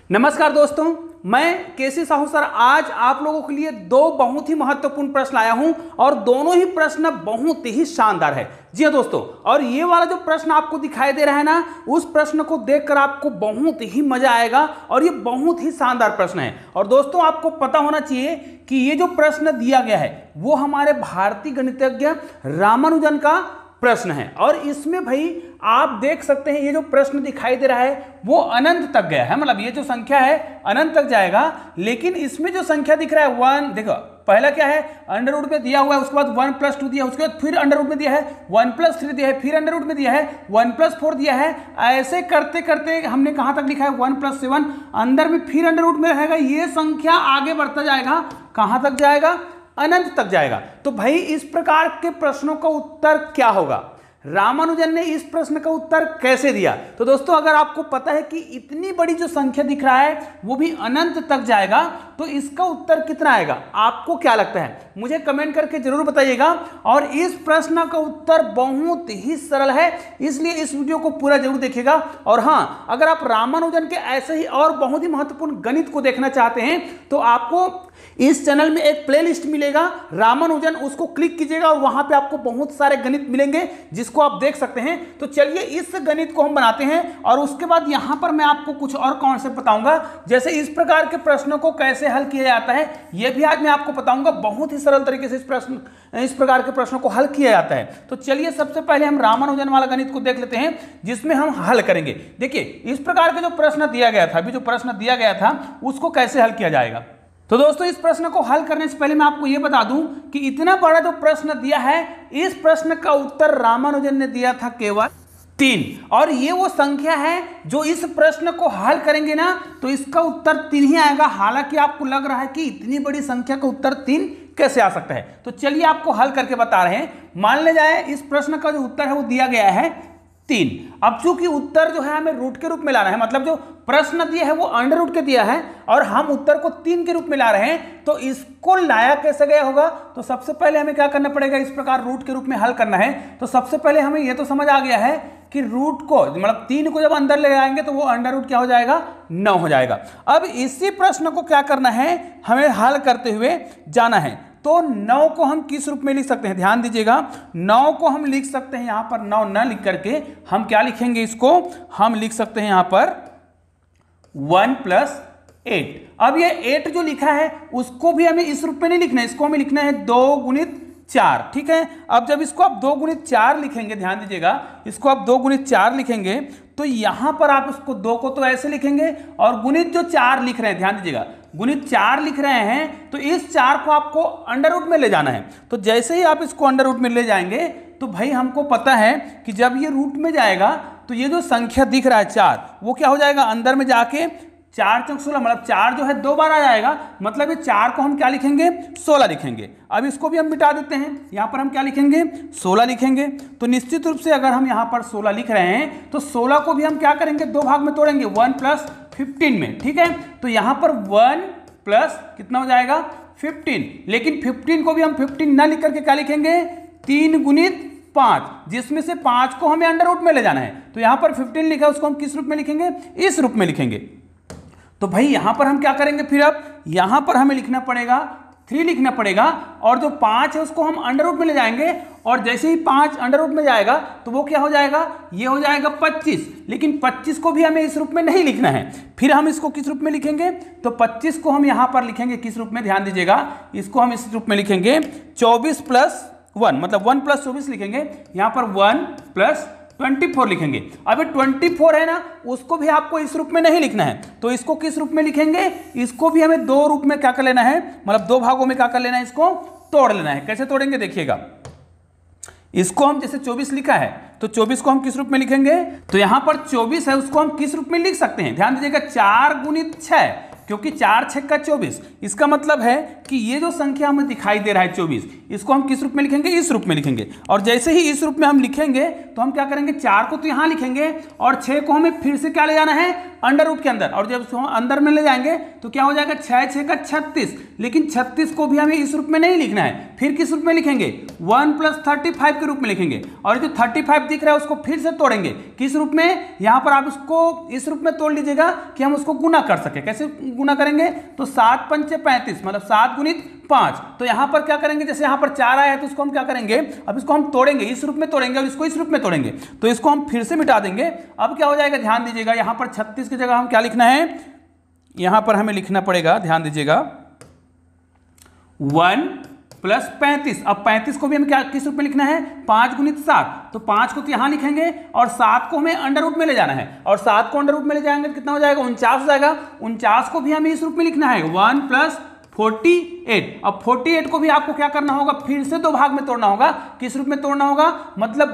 नमस्कार दोस्तों, मैं केसी साहू सर आज आप लोगों के लिए दो बहुत ही महत्वपूर्ण प्रश्न लाया हूं और दोनों ही प्रश्न बहुत ही शानदार है। जी हाँ दोस्तों, और ये वाला जो प्रश्न आपको दिखाई दे रहा है ना, उस प्रश्न को देखकर आपको बहुत ही मजा आएगा और ये बहुत ही शानदार प्रश्न है। और दोस्तों आपको पता होना चाहिए कि ये जो प्रश्न दिया गया है वो हमारे भारतीय गणितज्ञ रामानुजन का प्रश्न है। और इसमें भाई आप देख सकते हैं ये जो प्रश्न दिखाई दे रहा है वो अनंत तक गया है, मतलब ये जो संख्या है अनंत तक जाएगा। लेकिन इसमें जो संख्या दिख रहा है वन, देखो पहला क्या है अंडर रूट में दिया हुआ है, उसके बाद 1+2 दिया है, उसके बाद फिर अंडर रूट में दिया है 1+3 दिया है, फिर अंडर रूट में दिया है 1+4 दिया है। ऐसे करते करते हमने कहां तक लिखा है 1+7, अंदर में फिर अंडर रूट में रहेगा। ये संख्या आगे बढ़ता जाएगा, कहां तक जाएगा? अनंत तक जाएगा। तो भाई इस प्रकार के प्रश्नों का उत्तर क्या होगा? रामानुजन ने इस प्रश्न का उत्तर कैसे दिया? तो दोस्तों अगर आपको पता है कि इतनी बड़ी जो संख्या दिख रहा है वो भी अनंत तक जाएगा, तो इसका उत्तर कितना आएगा? आपको क्या लगता है मुझे कमेंट करके जरूर बताइएगा। और इस प्रश्न का उत्तर बहुत ही सरल है, इसलिए इस वीडियो को पूरा जरूर देखिएगा। और हाँ, अगर आप रामानुजन के ऐसे ही और बहुत ही महत्वपूर्ण गणित को देखना चाहते हैं तो आपको इस चैनल में एक प्लेलिस्ट मिलेगा रामानुजन, उसको क्लिक कीजिएगा और वहां पे आपको बहुत सारे गणित मिलेंगे जिसको आप देख सकते हैं। तो चलिए इस गणित को हम बनाते हैं और उसके बाद यहां पर मैं आपको कुछ और कॉन्सेप्ट बताऊंगा, जैसे इस प्रकार के प्रश्नों को कैसे हल किया जाता है यह भी आज मैं आपको बताऊंगा। बहुत ही सरल तरीके से इस प्रकार के प्रश्नों को हल किया जाता है। तो चलिए सबसे पहले हम रामानुजन वाला गणित को देख लेते हैं जिसमें हम हल करेंगे। देखिए इस प्रकार के जो प्रश्न दिया गया था, अभी जो प्रश्न दिया गया था उसको कैसे हल किया जाएगा। तो दोस्तों इस प्रश्न को हल करने से पहले मैं आपको यह बता दूं कि इतना बड़ा जो प्रश्न दिया है, इस प्रश्न का उत्तर रामानुजन ने दिया था केवल 3। और ये वो संख्या है जो इस प्रश्न को हल करेंगे ना तो इसका उत्तर 3 ही आएगा। हालांकि आपको लग रहा है कि इतनी बड़ी संख्या का उत्तर 3 कैसे आ सकता है, तो चलिए आपको हल करके बता रहे हैं। मान ले जाए इस प्रश्न का जो उत्तर है वो दिया गया है 3। अब चूंकि उत्तर जो है हमें रूट के रूप में लाना है, मतलब जो प्रश्न दिया है वो अंडर रूट के दिया है और हम उत्तर को 3 के रूप में ला रहे हैं, तो इसको लाया कैसे गया होगा? तो सबसे पहले हमें क्या करना पड़ेगा, इस प्रकार रूट के रूप में हल करना है। तो सबसे पहले हमें यह तो समझ आ गया है कि रूट को, मतलब 3 को जब अंदर ले आएंगे तो वो अंडर रूट क्या हो जाएगा? 9 हो जाएगा। अब इसी प्रश्न को क्या करना है, हमें हल करते हुए जाना है। तो 9 को हम किस रूप में लिख सकते हैं? ध्यान दीजिएगा, 9 को हम लिख सकते हैं यहां पर 9 न लिख करके हम क्या लिखेंगे? इसको हम लिख सकते हैं यहां पर 1+8। अब ये 8 जो लिखा है उसको भी हमें इस रूप में नहीं लिखना है, इसको हमें लिखना है 2×4। ठीक है, अब जब इसको आप 2×4 लिखेंगे, ध्यान दीजिएगा, इसको आप 2×4 लिखेंगे तो यहां पर आप इसको 2 को तो ऐसे लिखेंगे और गुणित जो 4 लिख रहे हैं, ध्यान दीजिएगा गुणित 4 लिख रहे हैं तो इस 4 को आपको अंडर रूट में ले जाना है। तो जैसे ही आप इसको अंडर रूट में ले जाएंगे तो भाई हमको पता है कि जब ये रूट में जाएगा तो ये जो संख्या दिख रहा है 4, वो क्या हो जाएगा? अंदर में जाके 4 × 16, मतलब 4 जो है 2 बार आ जाएगा, मतलब ये 4 को हम क्या लिखेंगे? 16 लिखेंगे। अब इसको भी हम मिटा देते हैं, यहां पर हम क्या लिखेंगे? 16 लिखेंगे। तो निश्चित रूप से अगर हम यहां पर 16 लिख रहे हैं तो 16 को भी हम क्या करेंगे? 2 भाग में तोड़ेंगे, 1+15 में। ठीक है, तो यहां पर 1+ कितना हो जाएगा? 15। लेकिन 15 को भी हम 15 ना लिख करके क्या लिखेंगे? 3×5, जिसमें से 5 को हमें अंडर रूट में ले जाना है। तो यहां पर 15 लिखा है, उसको हम किस रूप में लिखेंगे? इस रूप में लिखेंगे। तो भाई यहां पर हम क्या करेंगे? फिर अब यहां पर हमें लिखना पड़ेगा 3 लिखना पड़ेगा और जो 5 है उसको हम अंडर रूट में ले जाएंगे और जैसे ही 5 अंडर रूट में जाएगा तो वो क्या हो जाएगा? ये हो जाएगा 25। लेकिन 25 को भी हमें इस रूप में नहीं लिखना है, फिर हम इसको किस रूप में लिखेंगे? तो 25 को हम यहां पर लिखेंगे किस रूप में? ध्यान दीजिएगा, इसको हम इस रूप में लिखेंगे 24+1, मतलब 1+24 लिखेंगे। यहां पर 1+24 लिखेंगे। अब 24 है ना, उसको भी आपको इस रूप में नहीं लिखना है, तो इसको किस रूप में लिखेंगे? इसको भी हमें 2 रूप में क्या कर लेना है, मतलब 2 भागों में क्या कर लेना है? इसको तोड़ लेना है। कैसे तोड़ेंगे देखिएगा, इसको हम जैसे 24 लिखा है तो 24 को हम किस रूप में लिखेंगे? तो यहां पर 24 है, उसको हम किस रूप में लिख सकते हैं? ध्यान दीजिएगा 4×6, क्योंकि 4×6 = 24। इसका मतलब है कि ये जो संख्या हमें दिखाई दे रहा है 24, इसको हम किस रूप में लिखेंगे, इस रूप में लिखेंगे। और जैसे ही इस रूप में हम लिखेंगे तो हम क्या करेंगे, 4 को तो यहाँ लिखेंगे और 6 को हमें फिर से क्या ले जाना है, अंडर रूट के अंदर। और जब इसको अंदर में ले जाएंगे तो क्या हो जाएगा, 6 6 का 36। लेकिन 36 को भी हमें इस रूप में नहीं लिखना है, फिर किस रूप में लिखेंगे, 1 + 35 के रूप में लिखेंगे। और जो 35 दिख रहा है उसको फिर से तोड़ेंगे, किस रूप में, यहाँ पर आप इसको इस रूप में तोड़ लीजिएगा कि हम उसको गुना कर सके। कैसे गुना करेंगे, तो 7 × 5 = 35, मतलब 7 × 5। तो यहां पर क्या करेंगे, जैसे यहां पर 4 आया है तो इसको हम क्या करेंगे, अब इसको हम तोड़ेंगे, इस रूप में तोड़ेंगे और इसको इस रूप में तोड़ेंगे। तो इसको हम फिर से मिटा देंगे। अब क्या हो जाएगा, ध्यान दीजिएगा, यहां पर 36 की जगह हम क्या लिखना है, यहां पर हमें लिखना पड़ेगा, ध्यान दीजिएगा, 1 + 35। अब 35 को भी हमें क्या किस रूप में लिखना है, 5 × 7। तो 5 को तो यहां लिखेंगे और 7 को हमें अंडर रूट में ले जाना है। और 7 को अंडर रूट में ले जाएंगे तो कितना हो जाएगा, 49 हो जाएगा। 49 को भी हमें इस रूप में लिखना है, 1 + 48। अब 48 को भी आपको क्या करना होगा, फिर से 2 भाग में तोड़ना होगा। किस रूप में तोड़ना होगा, मतलब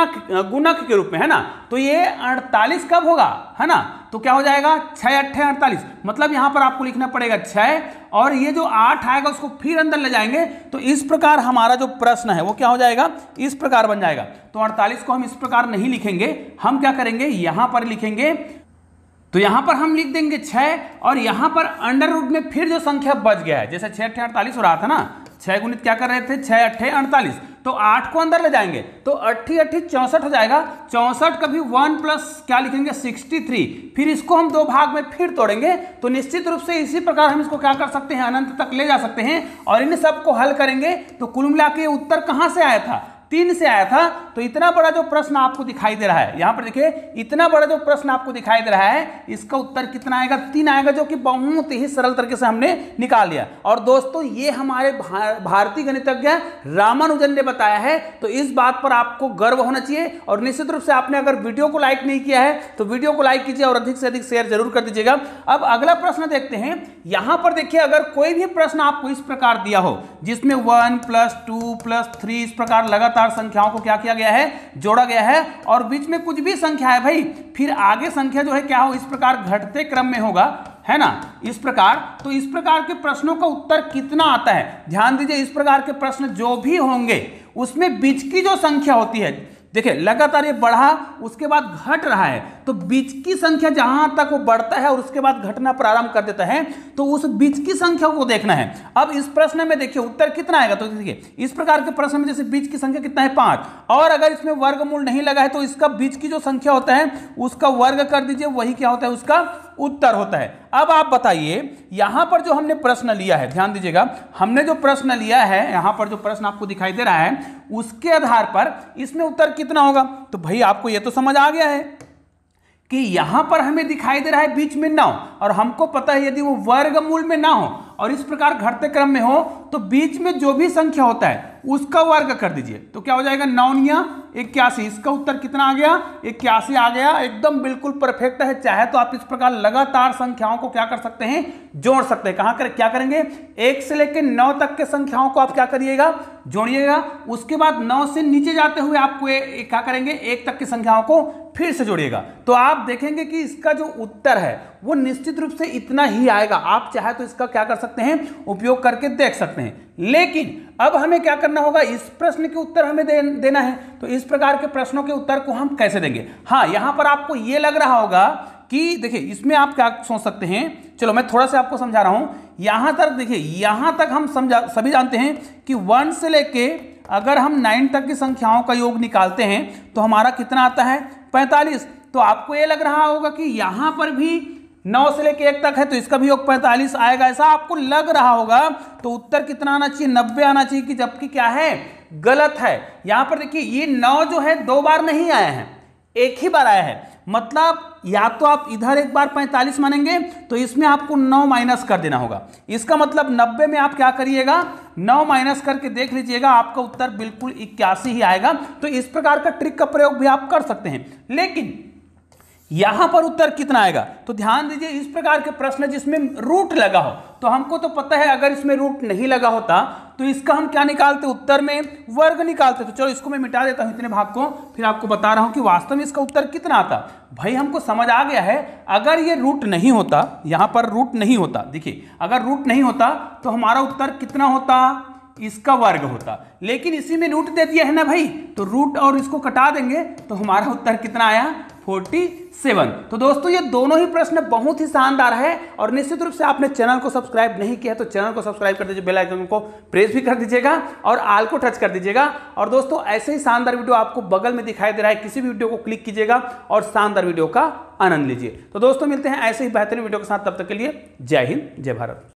गुणक के रूप में, है ना। तो ये 48 कब होगा, है ना, तो क्या हो जाएगा, 6 × 8 = 48। मतलब यहां पर आपको लिखना पड़ेगा 6 और ये जो 8 आएगा उसको फिर अंदर ले जाएंगे। तो इस प्रकार हमारा जो प्रश्न है वो क्या हो जाएगा, इस प्रकार बन जाएगा। तो 48 को हम इस प्रकार नहीं लिखेंगे, हम क्या करेंगे, यहां पर लिखेंगे। तो यहां पर हम लिख देंगे 6 और यहां पर अंडर रूट में फिर जो संख्या बच गया है, जैसे 6 × 8 = 48 हो रहा था ना, 6 गुणित क्या कर रहे थे, 6 × 8 = 48। तो 8 को अंदर ले जाएंगे तो 8 × 8 = 64 हो जाएगा। 64 कभी 1 + क्या लिखेंगे, 63। फिर इसको हम 2 भाग में फिर तोड़ेंगे। तो निश्चित रूप से इसी प्रकार हम इसको क्या कर सकते हैं, अनंत तक ले जा सकते हैं। और इन सबको हल करेंगे तो कुल मिला के उत्तर कहां से आया था, 3 से आया था। तो इतना बड़ा जो प्रश्न आपको दिखाई दे रहा है, यहां पर देखिए, इतना बड़ा जो प्रश्न आपको दिखाई दे रहा है, इसका उत्तर कितना आएगा, 3 आएगा, जो कि बहुत ही सरल तरीके से हमने निकाल लिया। और दोस्तों ये हमारे भारतीय गणितज्ञ रामानुजन ने बताया है। तो इस बात पर आपको गर्व होना चाहिए। और निश्चित रूप से आपने अगर वीडियो को लाइक नहीं किया है तो वीडियो को लाइक कीजिए और अधिक से अधिक शेयर जरूर कर दीजिएगा। अब अगला प्रश्न देखते हैं। यहां पर देखिए, अगर कोई भी प्रश्न आपको इस प्रकार दिया हो जिसमें 1 + 2 + 3 इस प्रकार लगातार संख्याओं को क्या किया गया है, जोड़ा गया है, और बीच में कुछ भी संख्या है भाई, फिर आगे संख्या जो है क्या हो, इस प्रकार घटते क्रम में होगा, है ना, इस प्रकार। तो इस प्रकार के प्रश्नों का उत्तर कितना आता है, ध्यान दीजिए, इस प्रकार के प्रश्न जो भी होंगे उसमें बीच की जो संख्या होती है, देखिए लगातार ये बढ़ा, उसके बाद घट रहा है, तो बीच की संख्या जहां तक वो बढ़ता है और उसके बाद घटना प्रारंभ कर देता है, तो उस बीच की संख्या को देखना है। अब इस प्रश्न में देखिए उत्तर कितना आएगा, तो देखिए इस प्रकार के प्रश्न में जैसे बीच की संख्या कितना है, 5, और अगर इसमें वर्गमूल नहीं लगा है तो इसका बीच की जो संख्या होता है उसका वर्ग कर दीजिए, वही क्या होता है, उसका उत्तर होता है। अब आप बताइए, यहां पर जो हमने प्रश्न लिया है, ध्यान दीजिएगा, हमने जो प्रश्न लिया है, यहां पर जो प्रश्न आपको दिखाई दे रहा है, उसके आधार पर इसमें उत्तर कितना होगा। तो भाई आपको यह तो समझ आ गया है कि यहां पर हमें दिखाई दे रहा है बीच में 9, और हमको पता है यदि वो वर्गमूल में ना हो और इस प्रकार घटते क्रम में हो तो बीच में जो भी संख्या होता है उसका वर्ग कर दीजिए। तो क्या हो जाएगा, 9 × 81। इसका उत्तर कितना आ गया, 81 आ गया, एकदम बिल्कुल परफेक्ट है। चाहे तो आप इस प्रकार लगातार संख्याओं को क्या कर सकते हैं, जोड़ सकते हैं। कहां क्या करेंगे, 1 से लेकर 9 तक के संख्याओं को आप क्या करिएगा, जोड़िएगा। उसके बाद 9 से नीचे जाते हुए आपको क्या करेंगे, 1 तक की संख्याओं को फिर से जोड़िएगा। तो आप देखेंगे कि इसका जो उत्तर है वो निश्चित रूप से इतना ही आएगा। आप चाहे तो इसका क्या कर सकते हैं, उपयोग करके देख सकते हैं। लेकिन अब हमें क्या करना होगा, इस प्रश्न के उत्तर हमें देना है। तो इस प्रकार के प्रश्नों के उत्तर को हम कैसे देंगे। हाँ, यहां पर आपको यह लग रहा होगा कि देखिए इसमें आप क्या सोच सकते हैं, चलो मैं थोड़ा सा आपको समझा रहा हूं। यहां तक देखिए, यहां तक हम सभी जानते हैं कि 1 से लेके अगर हम 9 तक की संख्याओं का योग निकालते हैं तो हमारा कितना आता है, 45। तो आपको यह लग रहा होगा कि यहां पर भी 9 से लेके 1 तक है तो इसका भी योग 45 आएगा, ऐसा आपको लग रहा होगा। तो उत्तर कितना आना चाहिए, 90 आना चाहिए, कि जबकि क्या है, गलत है। यहां पर देखिए ये 9 जो है 2 बार नहीं आया है, 1 ही बार आया है। मतलब या तो आप इधर एक बार 45 मानेंगे तो इसमें आपको 9 माइनस कर देना होगा। इसका मतलब 90 में आप क्या करिएगा, 9 माइनस करके देख लीजिएगा, आपका उत्तर बिल्कुल 81 ही आएगा। तो इस प्रकार का ट्रिक का प्रयोग भी आप कर सकते हैं। लेकिन यहां पर उत्तर कितना आएगा। तो ध्यान दीजिए, इस प्रकार के प्रश्न जिसमें रूट लगा हो, तो हमको तो पता है अगर इसमें रूट नहीं लगा होता तो इसका हम क्या निकालते, उत्तर में वर्ग निकालते। तो चलो इसको मैं मिटा देता हूं इतने भाग को, फिर आपको बता रहा हूं कि वास्तव में इसका उत्तर कितना आता। भाई हमको समझ आ गया है, अगर ये रूट नहीं होता, यहां पर रूट नहीं होता, देखिए अगर रूट नहीं होता तो हमारा उत्तर कितना होता, इसका वर्ग होता। लेकिन इसी में रूट दे दिया है ना भाई, तो रूट और इसको कटा देंगे तो हमारा उत्तर कितना आया, 47। तो दोस्तों ये दोनों ही प्रश्न बहुत ही शानदार है, और निश्चित रूप से आपने चैनल को सब्सक्राइब नहीं किया तो चैनल को सब्सक्राइब कर दीजिए, बेल आइकन को प्रेस भी कर दीजिएगा और आल को टच कर दीजिएगा। और दोस्तों ऐसे ही शानदार वीडियो आपको बगल में दिखाई दे रहा है, किसी भी वीडियो को क्लिक कीजिएगा और शानदार वीडियो का आनंद लीजिए। तो दोस्तों मिलते हैं ऐसे ही बेहतरीन वीडियो के साथ, तब तक के लिए जय हिंद जय भारत।